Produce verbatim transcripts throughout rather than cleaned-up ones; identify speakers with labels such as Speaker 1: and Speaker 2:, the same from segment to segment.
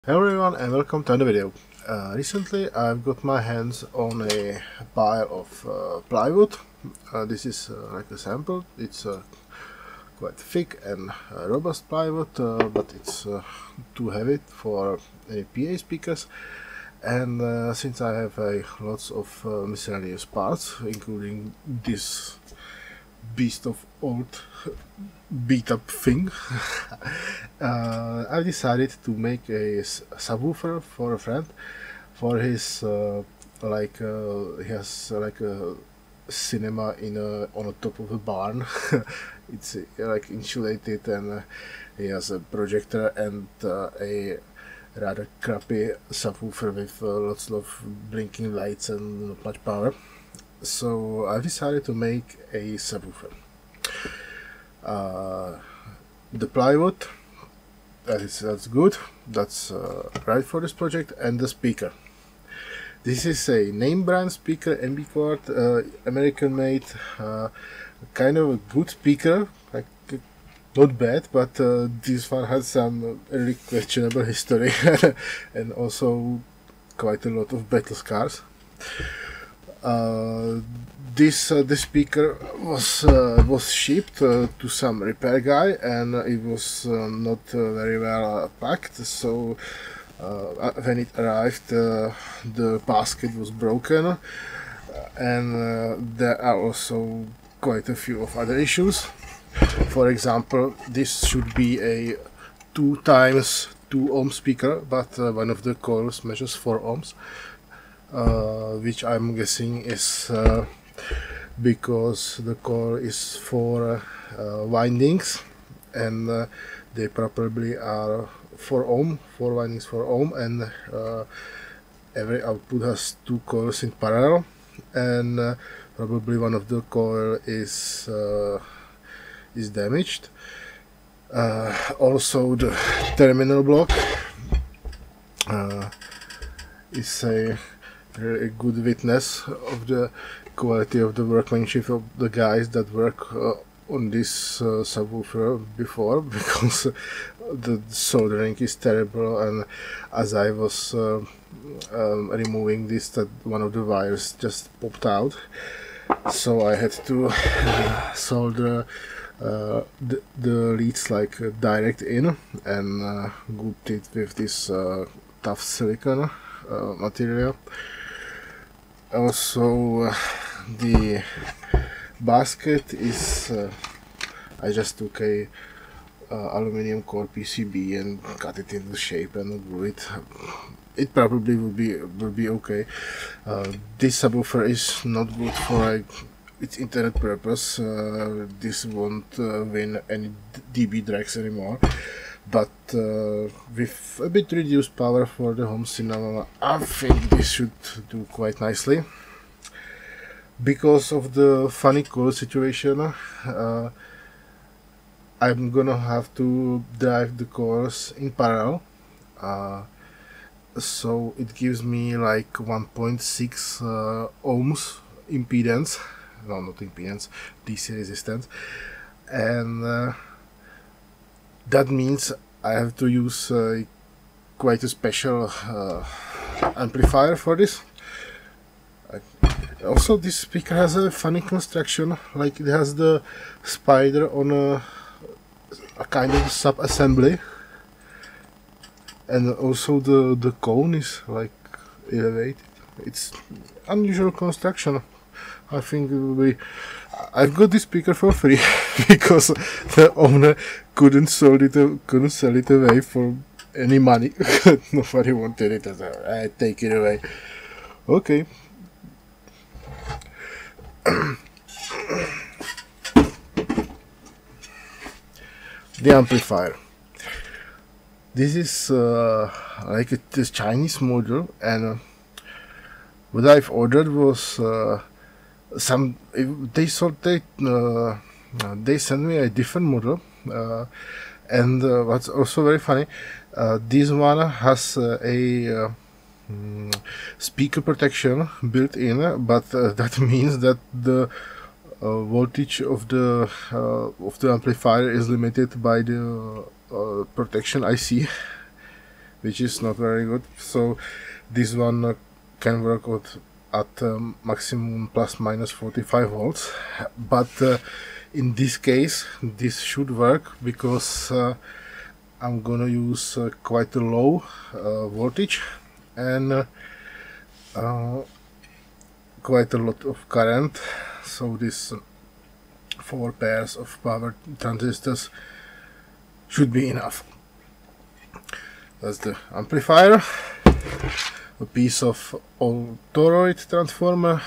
Speaker 1: Hello everyone and welcome to another video. Uh, recently I've got my hands on a pile of uh, plywood. Uh, this is uh, like a sample. It's uh, quite thick and uh, robust plywood, uh, but it's uh, too heavy for any P A speakers. And uh, since I have uh, lots of uh, miscellaneous parts, including this beast of old beat up thing, uh, I decided to make a subwoofer for a friend for his uh, like uh, he has uh, like a cinema in a on the top of a barn. It's uh, like insulated, and uh, he has a projector and uh, a rather crappy subwoofer with uh, lots of blinking lights and not much power. So I decided to make a subwoofer. Uh, the plywood, that is that's good, that's uh, right for this project, and the speaker. This is a name brand speaker, M B Quad, uh, American made, uh, kind of a good speaker, like not bad, but uh, this one has some really questionable history and also quite a lot of battle scars. Uh, this uh, this speaker was uh, was shipped uh, to some repair guy, and uh, it was uh, not uh, very well uh, packed. So uh, when it arrived, uh, the basket was broken, uh, and uh, there are also quite a few of other issues. For example, this should be a two times two ohm speaker, but uh, one of the coils measures four ohms. Uh, which I'm guessing is uh, because the coil is for uh, windings, and uh, they probably are four ohm, four windings four ohm, and uh, every output has two coils in parallel, and uh, probably one of the coil is uh, is damaged. Uh, also, the terminal block uh, is a a good witness of the quality of the workmanship of the guys that work uh, on this uh, subwoofer before, because uh, the soldering is terrible, and as I was uh, um, removing this, that one of the wires just popped out, so I had to uh, solder uh, the, the leads like uh, direct in, and uh, grouped it with this uh, tough silicone uh, material. Also, uh, the basket is uh, I just took a uh, aluminium core P C B and cut it into shape and glue it. It probably will be will be okay. Uh, this subwoofer is not good for like its intended purpose. Uh, this won't uh, win any D B drags anymore. But uh, with a bit reduced power for the home cinema, I think this should do quite nicely. Because of the funny coil situation, uh, I'm gonna have to drive the coils in parallel, uh, so it gives me like one point six uh, ohms impedance, no not impedance, D C resistance, and uh, that means I have to use uh, quite a special uh, amplifier for this. Uh, also, this speaker has a funny construction, like it has the spider on a, a kind of sub-assembly, and also the, the cone is like elevated. It's unusual construction. I think it will be. I've got this speaker for free because the owner couldn't sell it, couldn't sell it away for any money. Nobody wanted it. As a, I take it away. Okay. The amplifier. This is uh, like a this Chinese model, and uh, what I've ordered was. Uh, Some they sold they uh, they sent me a different model, uh, and uh, what's also very funny, uh, this one has uh, a uh, mm, speaker protection built in, but uh, that means that the uh, voltage of the uh, of the amplifier is limited by the uh, protection I C. which is not very good. So this one uh, can work at, at um, maximum plus minus forty-five volts, but uh, in this case this should work because uh, I'm gonna use uh, quite a low uh, voltage and uh, uh, quite a lot of current, so this uh, four pairs of power transistors should be enough. That's the amplifier, a piece of old toroid transformer,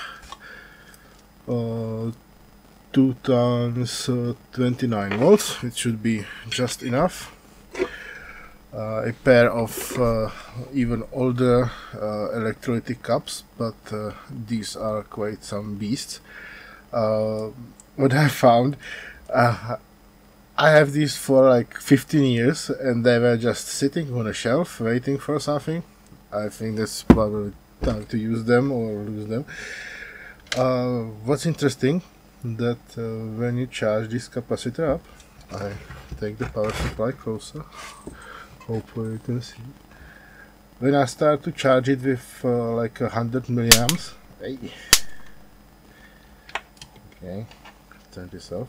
Speaker 1: uh, two times uh, twenty-nine volts, it should be just enough. Uh, a pair of uh, even older uh, electrolytic cups, but uh, these are quite some beasts. Uh, what I found, uh, I have these for like fifteen years and they were just sitting on a shelf waiting for something. I think that's probably time to use them or lose them. Uh, what's interesting, that uh, when you charge this capacitor up, I take the power supply closer, hopefully you can see. When I start to charge it with uh, like a hundred milliamps, hey. Okay, turn this off.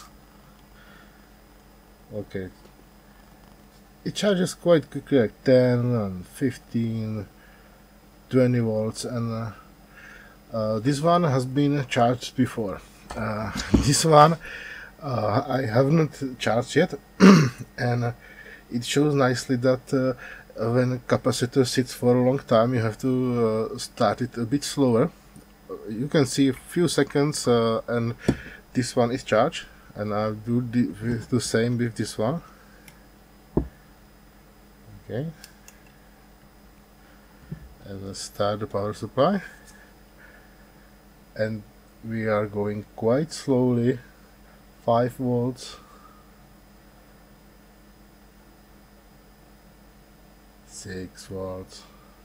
Speaker 1: Okay, it charges quite quickly, like ten and fifteen, twenty volts, and uh, uh, this one has been charged before. Uh, this one uh, I haven't charged yet, and uh, it shows nicely that uh, when a capacitor sits for a long time, you have to uh, start it a bit slower. You can see a few seconds uh, and this one is charged, and I'll do the, the same with this one. Okay, and let's start the power supply, and we are going quite slowly, five volts, six volts.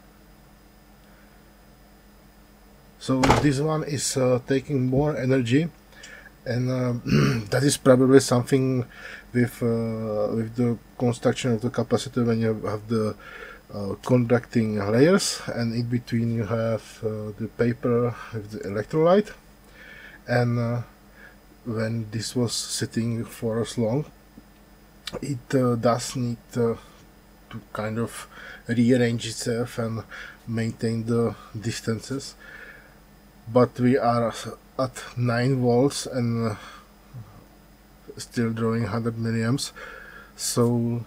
Speaker 1: So this one is uh, taking more energy, and uh, that is probably something with uh, with the construction of the capacitor, when you have the uh, conducting layers and in between you have uh, the paper with the electrolyte, and uh, when this was sitting for as long, it uh, does need uh, to kind of rearrange itself and maintain the distances. But we are at nine volts and uh, still drawing one hundred milliamps, so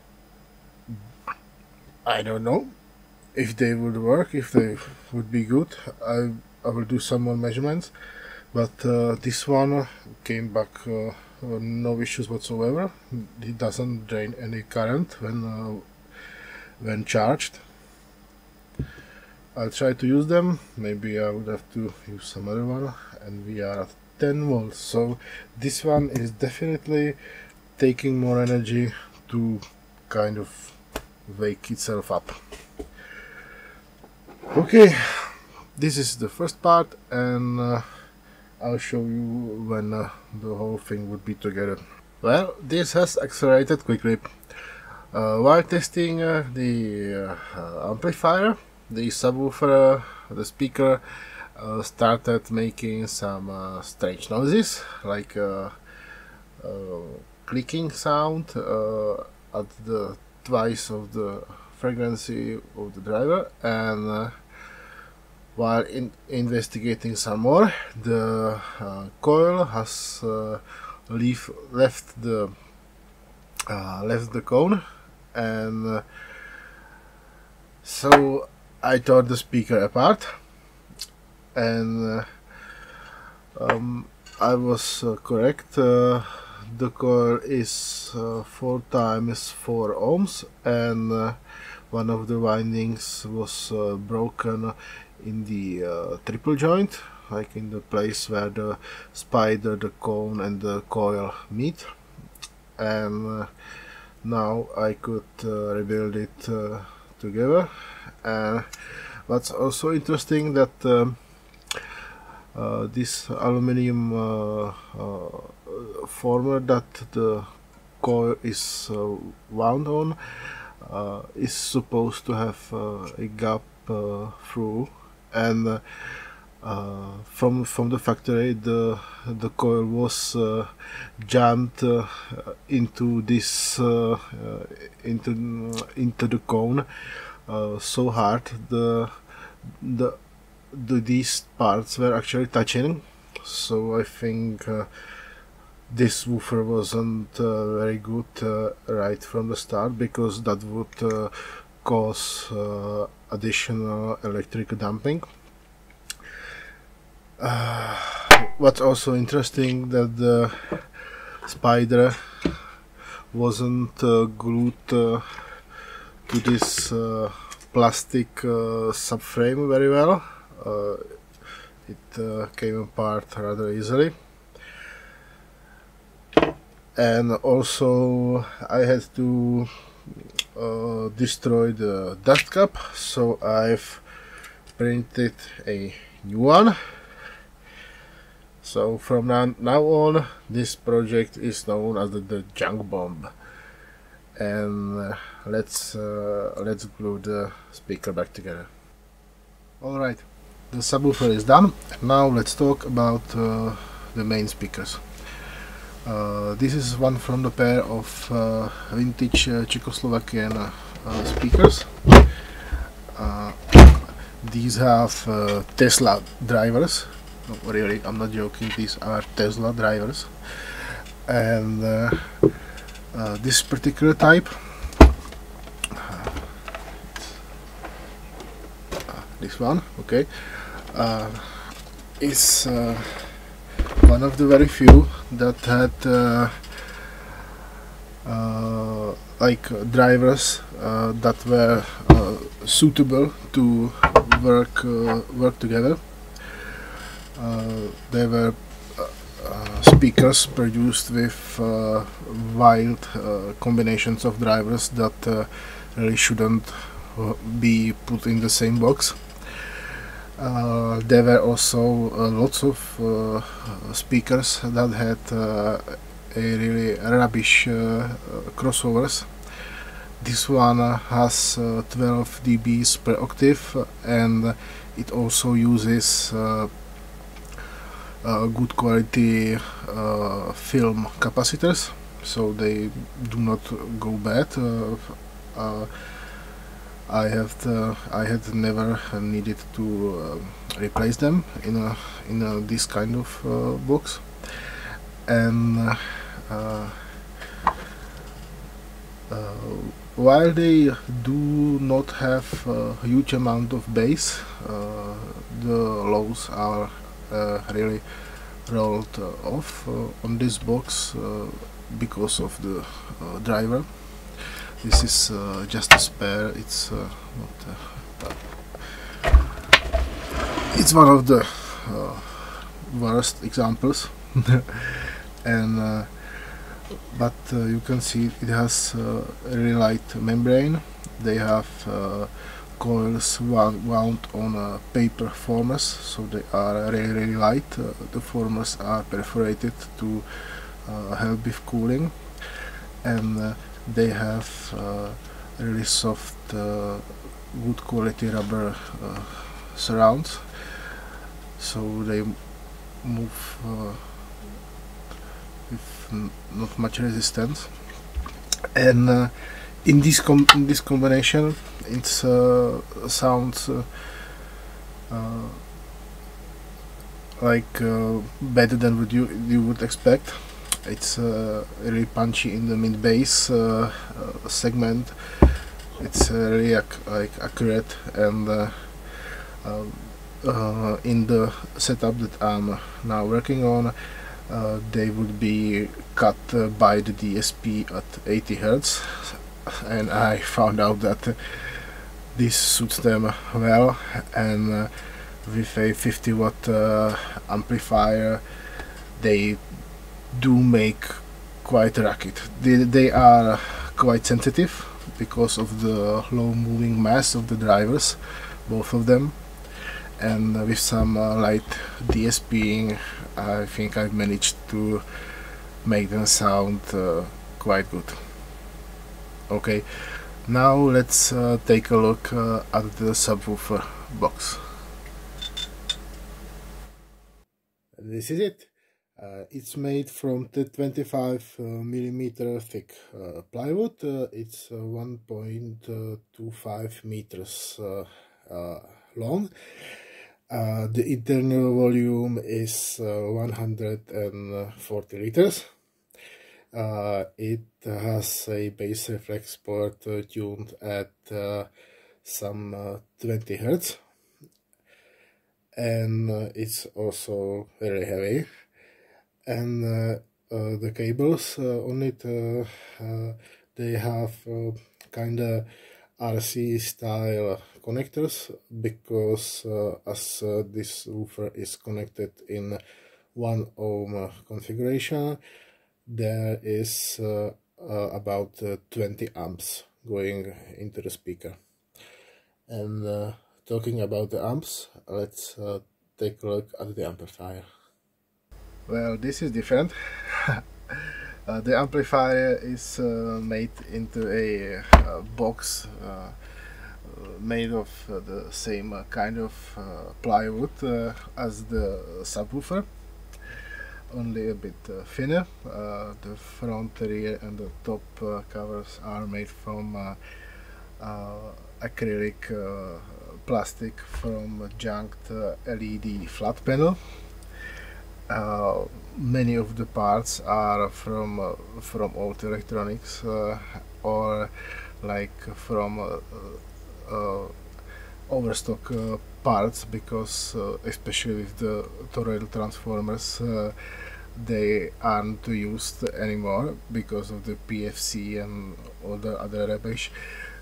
Speaker 1: I don't know if they would work, if they would be good. I, I will do some more measurements, but uh, this one came back uh, no issues whatsoever. It doesn't drain any current when uh, when charged. I'll try to use them. Maybe I would have to use some other one, and we are at ten volts, so this one is definitely taking more energy to kind of wake itself up. Okay, this is the first part, and uh, I'll show you when uh, the whole thing would be together. Well, this has accelerated quickly. Uh, while testing uh, the uh, amplifier, the subwoofer, uh, the speaker uh, started making some uh, strange noises, like uh, uh, clicking sound uh, at the twice of the frequency of the driver, and uh, while in investigating some more, the uh, coil has uh, leave, left the uh, left the cone, and uh, so I tore the speaker apart, and uh, um, I was uh, correct. Uh, the coil is uh, four times four ohms, and uh, one of the windings was uh, broken in the uh, triple joint, like in the place where the spider, the cone, and the coil meet. And uh, now I could uh, rebuild it uh, together. And what's also interesting, that um, uh, this aluminium uh, uh, former that the coil is uh, wound on uh, is supposed to have uh, a gap uh, through, and uh, uh, from from the factory the the coil was uh, jammed uh, into this uh, uh, into into the cone uh, so hard the the the these parts were actually touching. So I think uh, this woofer wasn't uh, very good uh, right from the start, because that would uh, cause uh, additional electric damping. Uh, what's also interesting, that the spider wasn't uh, glued uh, to this uh, plastic uh, subframe very well. Uh, it uh, came apart rather easily. And also I had to uh, destroy the dust cap, so I've printed a new one. So from now, now on, this project is known as the, the junk bomb. And uh, let's uh, let's glue the speaker back together. Alright, the subwoofer is done. Now let's talk about uh, the main speakers. Uh, this is one from the pair of uh, vintage uh, Czechoslovakian uh, speakers. Uh, these have uh, Tesla drivers. No, really, I'm not joking, these are Tesla drivers. And uh, uh, this particular type, uh, this one, okay, uh, is uh, one of the very few that had uh, uh, like uh, drivers uh, that were uh, suitable to work uh, work together. Uh, they were uh, uh, speakers produced with uh, wild uh, combinations of drivers that uh, really shouldn't uh, be put in the same box. Uh, there were also uh, lots of uh, speakers that had uh, a really rubbish uh, uh, crossovers. This one uh, has uh, twelve D Bs per octave, and it also uses uh, uh, good quality uh, film capacitors, so they do not go bad. Uh, uh, I have the, I had never needed to uh, replace them in a in a, this kind of uh, box, and uh, uh, while they do not have a huge amount of bass, uh, the lows are uh, really rolled uh, off uh, on this box uh, because of the uh, driver. This is uh, just a spare. It's uh, not. Uh, it's one of the uh, worst examples, and uh, but uh, you can see it has uh, a really light membrane. They have uh, coils wound, wound on uh, paper formers, so they are really really light. Uh, the formers are perforated to uh, help with cooling, and uh, they have uh, really soft, uh, good quality rubber uh, surrounds, so they move uh, with n not much resistance. And uh, in this com in this combination, it uh, sounds uh, uh, like uh, better than what you you would expect. It's uh, really punchy in the mid bass uh, uh, segment. It's uh, really ac like accurate, and uh, uh, uh, in the setup that I'm now working on, uh, they would be cut uh, by the D S P at eighty hertz, and I found out that uh, this suits them well, and uh, with a fifty watt uh, amplifier, they do make quite a racket. They, they are quite sensitive because of the low moving mass of the drivers, both of them, and uh, with some uh, light DSPing, I think I've managed to make them sound uh, quite good. Okay, Now let's uh, take a look uh, at the subwoofer box. This is it. Uh, it's made from the twenty-five uh, millimeter thick uh, plywood. Uh, it's uh, one point two five meters uh, uh, long. Uh, the internal volume is uh, one hundred forty liters. Uh, it has a bass reflex port uh, tuned at uh, some uh, twenty hertz, and uh, it's also very heavy. And uh, uh, the cables uh, on it, uh, uh, they have uh, kind of R C style connectors, because uh, as uh, this woofer is connected in one ohm configuration, there is uh, uh, about uh, twenty amps going into the speaker. And uh, talking about the amps, let's uh, take a look at the amplifier. Well, this is different. uh, the amplifier is uh, made into a uh, box uh, made of uh, the same uh, kind of uh, plywood uh, as the subwoofer, only a bit uh, thinner. Uh, the front, rear and the top uh, covers are made from uh, uh, acrylic uh, plastic from a junked uh, L E D flat panel. Uh, many of the parts are from uh, from old electronics uh, or like from uh, uh, overstock uh, parts, because uh, especially with the toroidal transformers, uh, they aren't used anymore because of the P F C and all the other rubbish.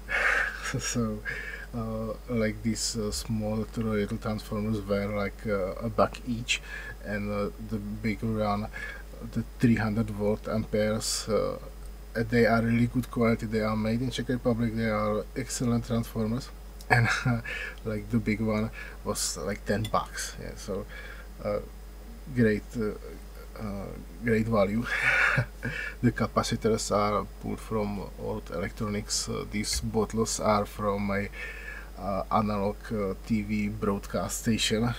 Speaker 1: So uh, like these uh, small toroidal transformers were like uh, a buck each, and uh, the bigger one, the three hundred volt amperes, uh, they are really good quality. They are made in Czech Republic. They are excellent transformers, and uh, like the big one was like ten bucks. Yeah, so uh, great uh, uh, great value. The capacitors are pulled from old electronics. Uh, these bottles are from a uh, analog uh, T V broadcast station.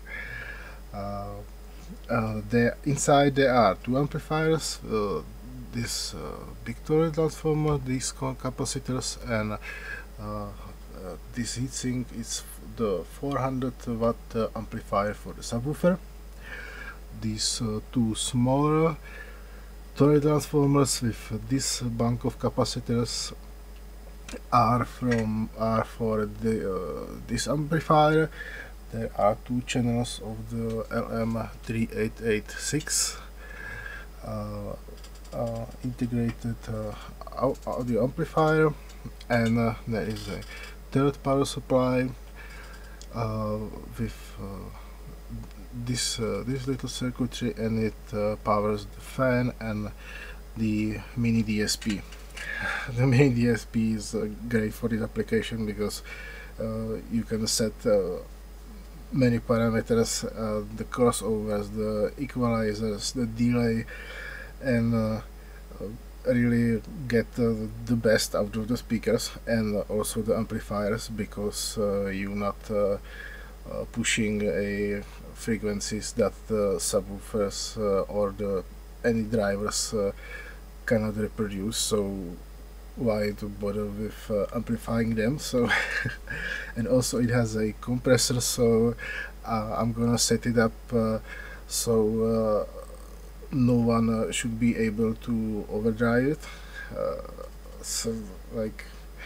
Speaker 1: uh, uh, there inside there are two amplifiers, uh, this uh, big toroidal transformer, these capacitors, and uh, uh, this heatsink is the four hundred watt uh, amplifier for the subwoofer. These uh, two smaller toroidal transformers with this bank of capacitors are from are for the uh, this amplifier. There are two channels of the L M three eight eight six uh, uh, integrated uh, audio amplifier, and uh, there is a third power supply uh, with uh, this uh, this little circuitry, and it uh, powers the fan and the mini D S P. The mini D S P is uh, great for this application, because uh, you can set uh, many parameters, uh, the crossovers, the equalizers, the delay, and uh, really get uh, the best out of the speakers and also the amplifiers, because uh, you're not uh, uh, pushing a frequencies that the subwoofers uh, or the any drivers uh, cannot reproduce. So why to bother with uh, amplifying them? So and also it has a compressor, so uh, I'm gonna set it up uh, so uh, no one uh, should be able to overdrive it. Uh, so like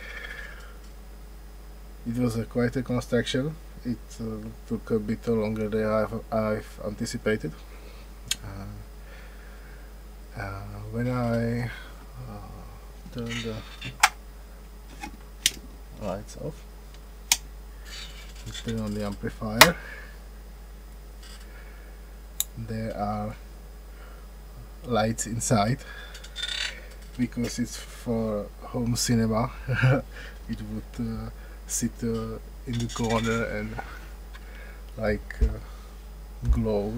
Speaker 1: it was a quite a construction. It uh, took a bit longer than I've, I've anticipated. Uh, uh, when I uh, turn the lights off, turn on the amplifier, there are lights inside, because it's for home cinema. It would uh, sit uh, in the corner and like uh, glow.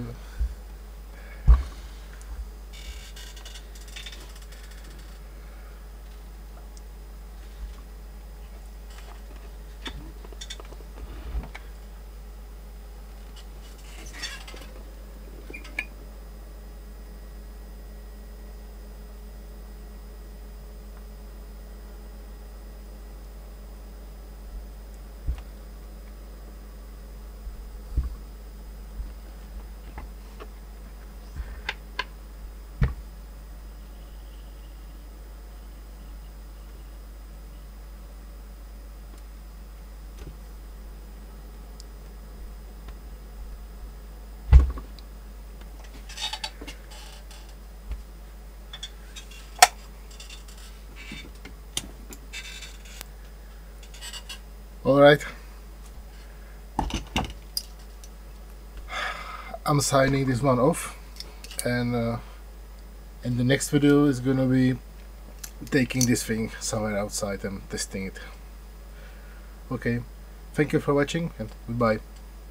Speaker 1: Alright. I'm signing this one off, and uh, and the next video is gonna be taking this thing somewhere outside and testing it. Okay, thank you for watching and goodbye.